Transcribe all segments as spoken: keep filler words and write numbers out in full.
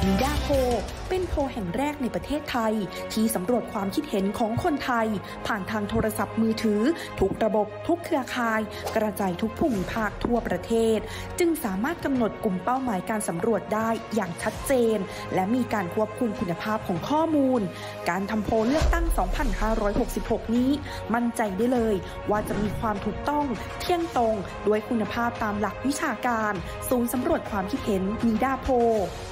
นิด้าโพลเป็นโพลแห่งแรกในประเทศไทยที่สำรวจความคิดเห็นของคนไทยผ่านทางโทรศัพท์มือถือทุกระบบทุกเครือข่ายกระจายทุกภูมิภาคทั่วประเทศจึงสามารถกำหนดกลุ่มเป้าหมายการสำรวจได้อย่างชัดเจนและมีการควบคุมคุณภาพของข้อมูลการทำโพลเลือกตั้ง สองพันห้าร้อยหกสิบหก นี้มั่นใจได้เลยว่าจะมีความถูกต้องเที่ยงตรงด้วยคุณภาพตามหลักวิชาการศูนย์สำรวจความคิดเห็นนิด้าโพล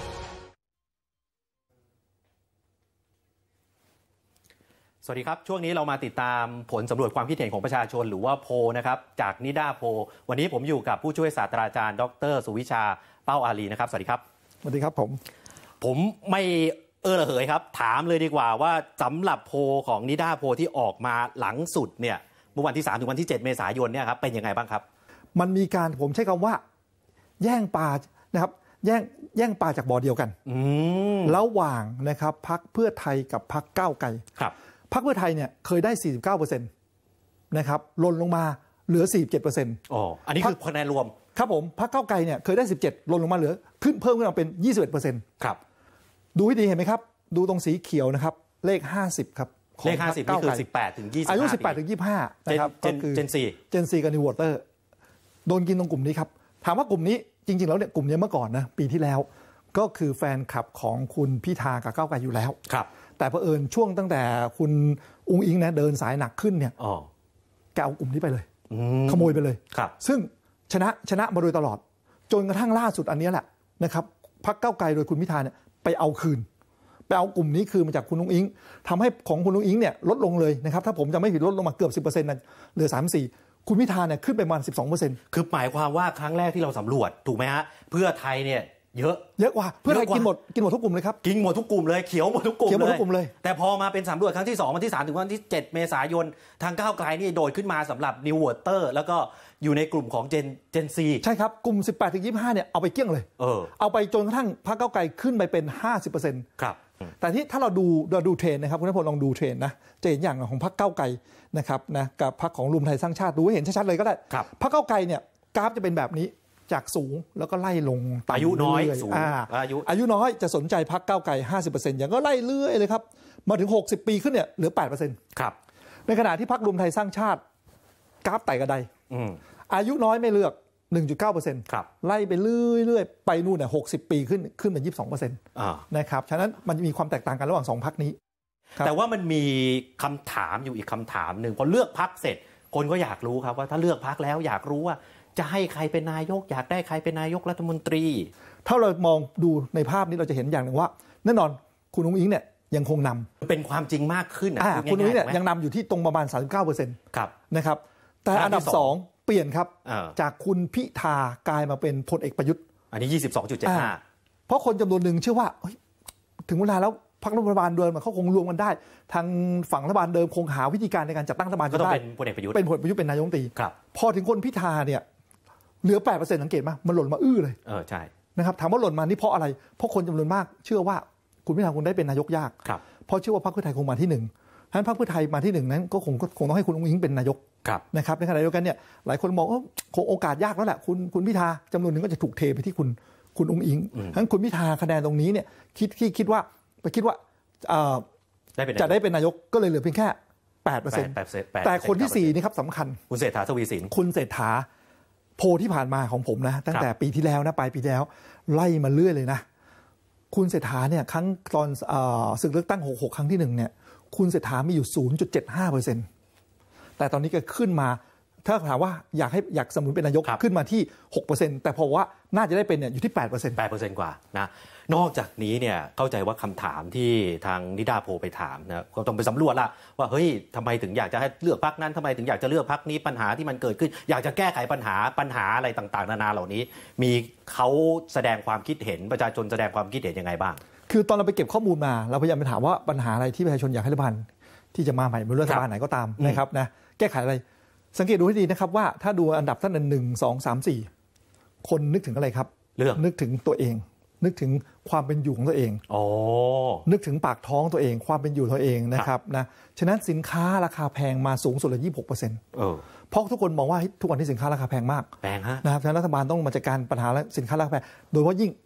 สวัสดีครับช่วงนี้เรามาติดตามผลสำรวจความคิดเห็นของประชาชนหรือว่าโพลนะครับจากนิด้าโพลวันนี้ผมอยู่กับผู้ช่วยศาสตราจารย์ดรสุวิชาเป้าอารีนะครับสวัสดีครับสวัสดีครับผมผมไม่เออระเหยครับถามเลยดีกว่าว่าสำหรับโพลของนิด้าโพลที่ออกมาหลังสุดเนี่ยเมื่อวันที่สามถึงวันที่เจ็ดเมษายนเนี่ยครับเป็นยังไงบ้างครับมันมีการผมใช้คำว่าแย่งปลานะครับแย่งแย่งปลาจากบ่อเดียวกันระหว่างนะครับพรรคเพื่อไทยกับพรรคก้าวไกลครับพรรคเพื่อไทยเนี่ยเคยได้ สี่สิบเก้าเปอร์เซ็นต์ นะครับหล่นลงมาเหลือ สี่สิบเจ็ดเปอร์เซ็นต์อ๋ออันนี้คือคะแนนรวมครับผมพรรคก้าวไกลเนี่ยเคยได้สิบเจ็ดหล่นลงมาเหลือขึ้นเพิ่มขึ้นมาเป็น ยี่สิบเอ็ดเปอร์เซ็นต์ครับดูให้ดีเห็นไหมครับดูตรงสีเขียวนะครับเลขห้าสิบครับเลขห้าสิบนี่คือสิบแปดถึงยี่สิบห้าอายุสิบแปดถึงยี่สิบห้านะครับก็คือเจนซีเจนซีกับนิววอเตอร์โดนกินตรงกลุ่มนี้ครับถามว่ากลุ่มนี้จริงๆแล้วเนี่ยกลุ่มนี้เมื่อก่อนนะปีที่แล้วก็คือแฟนคลับของคุณพิธากับก้าวไกลอยู่แล้วครับแต่เผอิญช่วงตั้งแต่คุณอุ้งอิงนะเดินสายหนักขึ้นเนี่ยอ๋อแกเอากลุ่มนี้ไปเลยขโมยไปเลยครับซึ่งชนะชนะมาโดยตลอดจนกระทั่งล่าสุดอันนี้แหละนะครับพรรคก้าวไกลโดยคุณพิธาเนี่ยไปเอาคืนไปเอากลุ่มนี้คืนมาจากคุณอุ้งอิงทำให้ของคุณอุ้งอิงเนี่ยลดลงเลยนะครับถ้าผมจะไม่ผิดลดลงมาเกือบ สิบเปอร์เซ็นต์ นะเหลือ สามสิบสี่ คุณพิธาเนี่ยขึ้นไปประมาณ สิบสองเปอร์เซ็นต์คือหมายความว่าครั้งแรกที่เราสำรวจถูกไหมฮะเพื่อไทยเนี่ยเยอะเยอะกว่าเพื่อไทยกินหมดกินหมดทุกกลุ่มเลยครับกินหมดทุกกลุ่มเลยเขียวหมดทุกกลุ่มเขียวหมดทุกกลุ่มเลยแต่พอมาเป็นสำรวจครั้งที่สองวันที่สามถึงวันที่เจ็ดเมษายนทางก้าวไกลนี่โดดขึ้นมาสำหรับ New Voter แล้วก็อยู่ในกลุ่มของเจนเจนซีใช่ครับกลุ่ม สิบแปดถึงยี่สิบห้า เนี่ยเอาไปเกลี้ยงเลยเออเอาไปจนกระทั่งพรรคก้าวไกลขึ้นไปเป็น ห้าสิบเปอร์เซ็นต์ครับแต่ที่ถ้าเราดูเราดูเทรนนะครับคุณนพลลองดูเทรนนะจะเห็นอย่างของพรรคก้าวไกลนะครับนะกับพรรคของรวมไทยสร้างชาติดูให้เห็นชัดๆเลยก็ได้พรรคก้าวไกลเนี่ยกราฟจะเป็นแบบนี้จากสูงแล้วก็ไล่ลงอายุน้อยสูงอายุอายุน้อยจะสนใจพรรคก้าวไกล ห้าสิบเปอร์เซ็นต์ อย่างก็ไล่เรื่อยเลยครับมาถึงหกสิบปีขึ้นเนี่ยเหลือ แปดเปอร์เซ็นต์ครับในขณะที่พรรครวมไทยสร้างชาติกราฟไต่กระไดอายุน้อยไม่เลือก หนึ่งจุดเก้าเปอร์เซ็นต์ครับไล่ไปเรื่อยๆไปนู่นน่ะหกสิบปีขึ้นขึ้นเป็น ยี่สิบสองเปอร์เซ็นต์อ่านะครับฉะนั้นมันมีความแตกต่างกันระหว่างสองพรรคนี้แต่ว่ามันมีคำถามอยู่อีกคำถามหนึ่งพอเลือกพรรคเสร็จคนก็อยากรู้ครับว่าถ้าเลือกพรรคแล้วอยากรู้ว่าจะให้ใครเป็นนายกอยากได้ใครเป็นนายกรัฐมนตรีถ้าเรามองดูในภาพนี้เราจะเห็นอย่างหนึ่งว่าแน่นอนคุณอุ้งอิงเนี่ยยังคงนำเป็นความจริงมากขึ้นอ่ะคุณอุ้งอิงเนี่ยยังนำอยู่ที่ตรงประมาณ สามสิบเก้าเปอร์เซ็นต์ครับนะครับแต่อันดับสองเปลี่ยนครับจากคุณพิธากลายมาเป็นพลเอกประยุทธ์อันนี้ ยี่สิบสองจุดเจ็ดห้าเพราะคนจำนวนหนึ่งเชื่อว่าถึงเวลาแล้วพรรครัฐบาลเดิมเขาคงรวมกันได้ทางฝั่งรัฐบาลเดิมคงหาวิธีการในการจัดตั้งรัฐบาลก็ต้องเป็นพลเอกประยุทธ์เป็นพลเอกประยุทธ์เป็นนายกรัฐมนตรีพอถึงคนพิธาเนี่ยเหลือ แปดเปอร์เซ็นต์ สังเกตไหมมันหล่นมาอื้อเลยเออใช่นะครับถามว่าหล่นมานี่เพราะอะไรเพราะคนจำนวนมากเชื่อว่าคุณพิธาคงได้เป็นนายกยากเพราะเชื่อว่าพรรคเพื่อไทยคงมาที่หนึ่งฉะนั้นพรรคเพื่อไทยมาที่หนึ่งนั้นก็คงคงต้องให้คุณอุ้งอิงเป็นนายกนะครับในขณะเดียวกันเนี่ยหลายคนมองว่าคงโอกาสยากแล้วแหละคุณคุณพิธาจำนวนหนึ่งก็จะถูกเทไปที่คุณคุณอุ้งอิงฉะนั้นคุณพิธาคะแนนตรงนี้เนี่ยคิดคิดคิดว่าไปคิดว่าจะได้เป็นนายกก็เลยเหลือเพียงแค่ แปดเปอร์เซ็นต์ แต่คนที่สี่นี่ครับสำคัญคุณเศรษฐาทวีสินคุณเศรษฐาโพลที่ผ่านมาของผมนะตั้งแต่ปีที่แล้วนะปลายปีที่แล้วไล่มาเรื่อยเลยนะคุณเศรษฐาเนี่ยครั้งตอนศึกเลือกตั้งหกสิบหกครั้งที่หนึ่งเนี่ยคุณเศรษฐามีอยู่ ศูนย์จุดเจ็ดห้าเปอร์เซ็นต์ แต่ตอนนี้ก็ขึ้นมาถ้าถามว่าอยากให้อยากสนับสนุนเป็นนายกขึ้นมาที่ หกเปอร์เซ็นต์ แต่พอว่าน่าจะได้เป็นเนี่ยอยู่ที่ แปดเปอร์เซ็นต์แปดเปอร์เซ็นต์ กว่านะนอกจากนี้เนี่ยเข้าใจว่าคำถามที่ทางนิด้าโพลไปถามนะก็ต้องไปสำรวจละว่าเฮ้ยทำไมถึงอยากจะให้เลือกพรรคนั้นทำไมถึงอยากจะเลือกพรรคนี้ปัญหาที่มันเกิดขึ้นอยากจะแก้ไขปัญหาปัญหาอะไรต่างๆนานาเหล่านี้มีเขาแสดงความคิดเห็นประชาชนแสดงความคิดเห็นยังไงบ้างคือตอนเราไปเก็บข้อมูลมาเราพยายามไปถามว่าปัญหาอะไรที่ประชาชนอยากให้รัฐบาลที่จะมาใหม่ไม่ว่ารัฐบาลไหนก็ตามนะครับนะแก้ไขอะไรสังเกตดูให้ดีนะครับว่าถ้าดูอันดับท่านหนึ่งสองสามสี่คนนึกถึงอะไรครับเรื่องนึกถึงตัวเองนึกถึงความเป็นอยู่ของตัวเองอ๋อนึกถึงปากท้องตัวเองความเป็นอยู่ตัวเองนะครับนะฉะนั้นสินค้าราคาแพงมาสูงสุดเลย ยี่สิบหกเปอร์เซ็นต์เออเพราะทุกคนมองว่าทุกวันที่สินค้าราคาแพงมากแพงฮะนะครับฉะนั้นรัฐบาลต้องมาจัดการปัญหาสินค้าราคาแพงโดยเฉพาะยิ่ง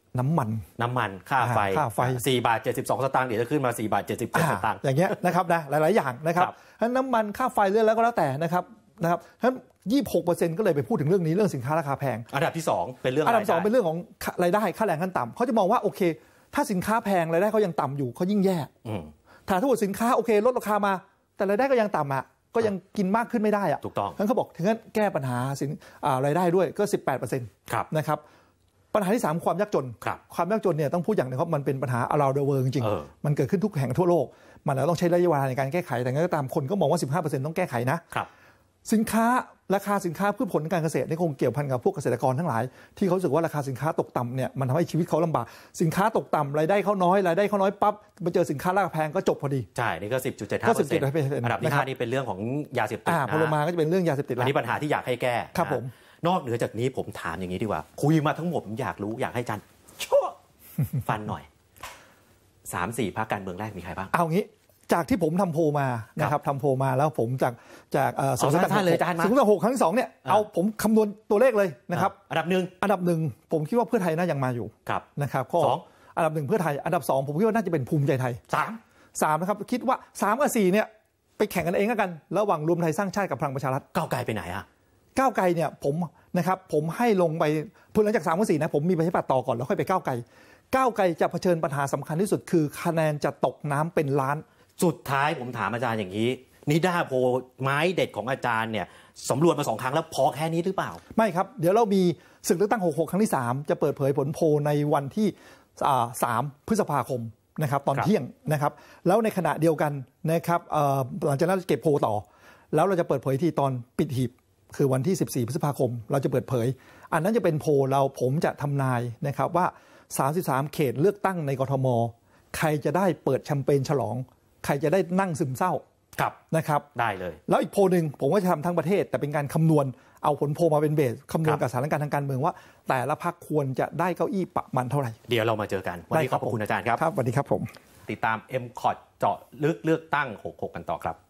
น้ำมันน้ำมันค่าไฟค่าไฟสี่บาทเจ็ดสิบสองสตางค์เดี๋ยวจะขึ้นมาสี่บาทเจ็ดสิบเจ็ดสตางค์อย่างเงี้ยนะครับนะหลายๆอย่างนะครับฉะนั้นน้ำมันค่าไฟเรื่องแล้วก็แล้วแต่นะครับนะครับฉะนั้นยี่สิบหกเปอร์เซ็นต์ก็เลยไปพูดถึงเรื่องนี้เรื่องสินค้าราคาแพงอันดับที่สองเป็นเรื่องอันดับสองเป็นเรื่องของรายได้ค่าแรงขั้นต่ำเขาจะมองว่าโอเคถ้าสินค้าแพงรายได้เขายังต่ำอยู่เขายิ่งแย่ถ้าถ้าสินค้าโอเคลดราคามาแต่รายได้ก็ยังต่ำอ่ะก็ยังกินมากขึ้นไม่ได้อ่ะถูกต้องงั้นเขาบอกถึงงั้นแก้ปัญหาสินรายได้ด้วยก็ สิบแปดเปอร์เซ็นต์ นะครับปัญหาที่สามความยากจนความยากจนเนี่ยต้องพูดอย่างนึงครับมันเป็นปัญหา around the world จริงๆมันเกิดขึ้นทุกแห่งทั่วโลกมันแล้วต้องใช้ระยะเวลาในการแก้ไขแต่งั้นก็ตามคนก็มองว่า สิบห้าเปอร์เซ็นต์ ต้องแก้ไขนะสินค้าราคาสินค้าพืชผลการเกษตรนี่คงเกี่ยวพันกับพวกเกษตรกรทั้งหลายที่เขารู้สึกว่าราคาสินค้าตกต่ำเนี่ยมันทำให้ชีวิตเขาลำบากสินค้าตกต่ำรายได้เขาน้อยรายได้เขาน้อยปั๊บมาเจอสินค้าราคาแพงก็จบพอดีใช่นี่ก็ สิบจุดเจ็ดห้าเปอร์เซ็นต์ อันดับที่ห้านี่เป็นเรื่องของยาเสพติดนะพอลงมาก็จะเป็นเรื่องยาเสพติดอันนี้ปัญหาที่อยากให้แก้ครับผมนอกเหนือจากนี้ผมถามอย่างนี้ดีกว่าคุยมาทั้งหมดผมอยากรู้อยากให้อาจารย์ชั่วฟันหน่อย สามสี่ พรรคการเมืองแรกมีใครบ้างเอางี้จากที่ผมทำโพลมานะครับทำโพลมาแล้วผมจากจากสองท่านเลยอาจารย์มาสองหกครั้งที่สองเนี่ยเอาผมคำนวณตัวเลขเลยนะครับอันดับหนึ่งอันดับหนึ่งผมคิดว่าเพื่อไทยน่ายังมาอยู่นะครับข้อสองอันดับหนึ่งเพื่อไทยอันดับสองผมคิดว่าน่าจะเป็นภูมิใจไทยสามสามนะครับคิดว่าสามกับสี่เนี่ยไปแข่งกันเองกันระหว่างรวมไทยสร้างชาติกับพลังประชารัฐก้าวไกลไปไหนอ่ะก้าวไกลเนี่ยผมนะครับผมให้ลงไปเพื่อหลังจากสามกับสี่นะผมมีประชาธิปัตย์ต่อก่อนแล้วค่อยไปก้าวไกลก้าวไกลจะเผชิญปัญหาสำคัญที่สุดคือคะแนนจะตกน้ำเป็นล้านสุดท้ายผมถามอาจารย์อย่างนี้นิด้าโพไม้เด็ดของอาจารย์เนี่ยสำรวจมาสองครั้งแล้วพอแค่นี้หรือเปล่าไม่ครับเดี๋ยวเรามีศึกเลือกตั้งหกหกครั้งที่สามจะเปิดเผยผลโพในวันที่สามพฤษภาคมนะครับตอนเที่ยงนะครับแล้วในขณะเดียวกันนะครับหลังจากนั้นเก็บโพต่อแล้วเราจะเปิดเผยที่ตอนปิดหีบคือวันที่สิบสี่พฤษภาคมเราจะเปิดเผยอันนั้นจะเป็นโพเราผมจะทำนายนะครับว่าสามสิบสามเขตเลือกตั้งในกทมใครจะได้เปิดแชมเปญฉลองใครจะได้นั่งซึมเศร้านะครับได้เลยแล้วอีกโพลหนึ่งผมก็จะทำทั้งประเทศแต่เป็นการคำนวณเอาผลโพลมาเป็นเบสคำนวณกับสถานการณ์ทางการเมืองว่าแต่ละพรรคควรจะได้เก้าอี้ประมาณเท่าไหร่เดี๋ยวเรามาเจอกันวันนี้ขอบคุณอาจารย์ครับครับสวัสดีครับผมติดตาม เอ็ม คอท เจาะลึกเลือกตั้งหกหกกันต่อครับ